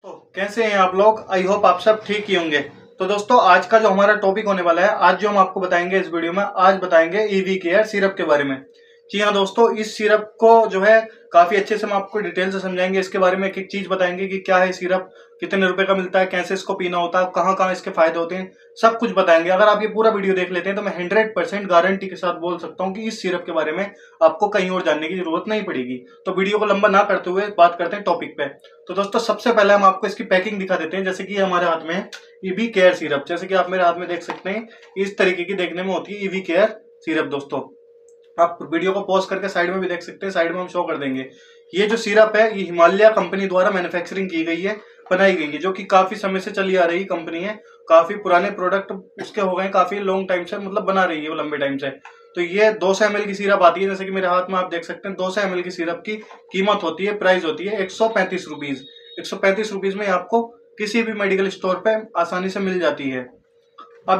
तो कैसे हैं आप लोग। आई होप आप सब ठीक ही होंगे। तो दोस्तों आज का जो हमारा टॉपिक होने वाला है, आज जो हम आपको बताएंगे इस वीडियो में, आज बताएंगे ईवी केयर सिरप के बारे में। जी हाँ दोस्तों, इस सिरप को जो है काफी अच्छे से हम आपको डिटेल से समझाएंगे। इसके बारे में एक एक चीज बताएंगे कि क्या है सिरप, कितने रुपए का मिलता है, कैसे इसको पीना होता है, कहाँ कहाँ इसके फायदे होते हैं, सब कुछ बताएंगे। अगर आप ये पूरा वीडियो देख लेते हैं तो मैं 100% गारंटी के साथ बोल सकता हूँ कि इस सिरप के बारे में आपको कहीं और जानने की जरूरत नहीं पड़ेगी। तो वीडियो को लंबा ना करते हुए बात करते हैं टॉपिक पे। तो दोस्तों सबसे पहले हम आपको इसकी पैकिंग दिखा देते हैं। जैसे कि हमारे हाथ में ईवी केयर सिरप, जैसे कि आप मेरे हाथ में देख सकते हैं, इस तरीके की देखने में होती है ईवी केयर सिरप। दोस्तों आप वीडियो को पॉज करके साइड में भी देख सकते हैं, साइड में हम शो कर देंगे। ये जो सिरप है ये हिमालय कंपनी द्वारा मैन्युफैक्चरिंग की गई है, बनाई गई है, जो कि काफी समय से चली आ रही कंपनी है। काफी पुराने प्रोडक्ट उसके हो गए, काफी लॉन्ग टाइम से मतलब बना रही है वो लंबे टाइम से। तो ये 200 ml की सिरप आती है। जैसे कि मेरे हाथ में आप देख सकते हैं, 200 ml की सिरप की कीमत होती है, प्राइस होती है 135 रुपीज। 135 रुपीज में आपको किसी भी मेडिकल स्टोर पे आसानी से मिल जाती है। अब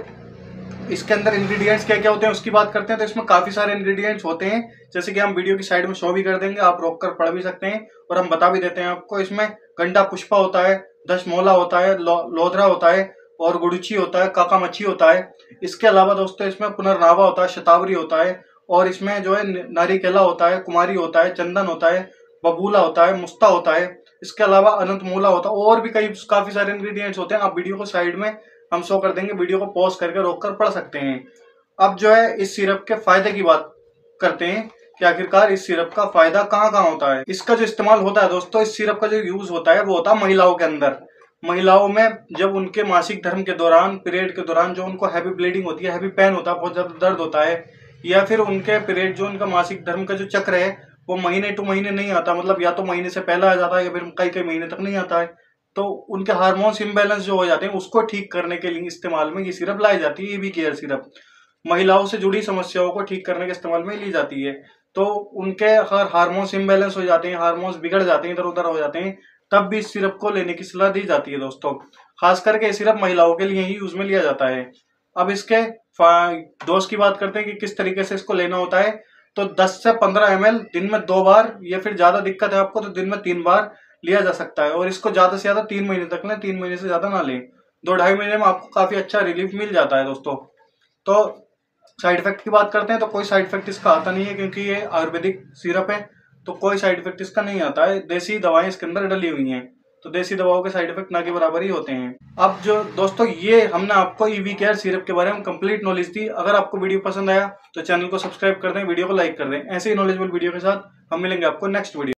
इसके अंदर इंग्रेडिएंट्स क्या क्या होते हैं उसकी बात करते हैं। तो इसमें काफी सारे इंग्रेडिएंट्स होते हैं, जैसे कि हम वीडियो की साइड में शो भी कर देंगे, आप रोक कर पढ़ भी सकते हैं और हम बता भी देते हैं आपको। इसमें गंडा पुष्पा होता है, दशमोला होता है, लोधरा होता है, और गुड़ुची होता है, काका मच्छी होता है। इसके अलावा दोस्तों इसमें पुनर्नावा होता है, शतावरी होता है, और इसमें जो है नारिकेला होता है, कुमारी होता है, चंदन होता है, बबूला होता है, मुस्ता होता है। इसके अलावा अनंत मूला होता है, और भी काफी सारे इंग्रेडिएंट्स होते हैं। आप वीडियो को साइड में हम शो कर देंगे, वीडियो को पॉज करके रोक कर पढ़ सकते हैं। अब जो है इस सिरप के फायदे की बात करते हैं कि आखिरकार इस सिरप का फायदा कहाँ कहाँ होता है। इसका जो इस्तेमाल होता है दोस्तों, इस सिरप का जो यूज होता है वो होता है महिलाओं के अंदर। महिलाओं में जब उनके मासिक धर्म के दौरान, पीरियड के दौरान, जो उनको हैवी ब्लीडिंग होती है, हैवी पेन होता है, बहुत ज्यादा दर्द होता है, या फिर उनके पीरियड, जो उनका मासिक धर्म का जो चक्र है वो महीने टू महीने नहीं आता, मतलब या तो महीने से पहले आ जाता है या फिर कई कई महीने तक नहीं आता है, तो उनके हार्मोन्स इम्बैलेंस जो हो जाते हैं उसको ठीक करने के लिए इस्तेमाल में ये सिरप लाई जाती है। ईवी केयर सिरप महिलाओं से जुड़ी समस्याओं को ठीक करने के इस्तेमाल में ली जाती है। तो उनके अगर हार्मोन्स इम्बैलेंस हो जाते हैं, हार्मोन्स बिगड़ जाते हैं, इधर उधर हो जाते हैं, तब भी इस सिरप को लेने की सलाह दी जाती है। दोस्तों खास करके ये सिरप महिलाओं के लिए ही यूज में लिया जाता है। अब इसके डोज की बात करते हैं कि किस तरीके से इसको लेना होता है। तो 10 से 15 ml दिन में 2 बार, या फिर ज्यादा दिक्कत है आपको तो दिन में 3 बार लिया जा सकता है। और इसको ज्यादा से ज्यादा 3 महीने तक लें, 3 महीने से ज्यादा ना लें। 2-2.5 महीने में आपको काफी अच्छा रिलीफ मिल जाता है। दोस्तों तो साइड इफेक्ट की बात करते हैं तो कोई साइड इफेक्ट इसका आता नहीं है, क्योंकि ये आयुर्वेदिक सिरप है, तो कोई साइड इफेक्ट इसका नहीं आता है। देसी दवाएं इसके अंदर डली हुई हैं, तो देसी दवाओं के साइड इफेक्ट ना के बराबर ही होते हैं। अब जो दोस्तों ये हमने आपको ईवी केयर सिरप के बारे में कंप्लीट नॉलेज दी। अगर आपको वीडियो पसंद आया तो चैनल को सब्सक्राइब कर दें, वीडियो को लाइक कर दें। ऐसे ही नॉलेजेबल वीडियो के साथ हम मिलेंगे आपको नेक्स्ट वीडियो।